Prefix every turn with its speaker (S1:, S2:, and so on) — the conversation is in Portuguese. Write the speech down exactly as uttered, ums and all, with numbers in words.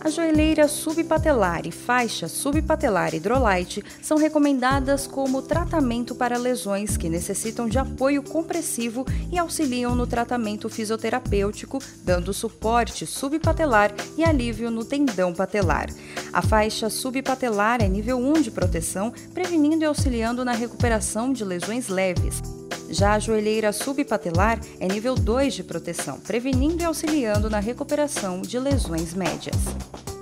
S1: A joelheira subpatelar e faixa subpatelar Hydrolite são recomendadas como tratamento para lesões que necessitam de apoio compressivo e auxiliam no tratamento fisioterapêutico, dando suporte subpatelar e alívio no tendão patelar. A faixa subpatelar é nível um de proteção, prevenindo e auxiliando na recuperação de lesões leves. Já a joelheira subpatelar é nível dois de proteção, prevenindo e auxiliando na recuperação de lesões médias.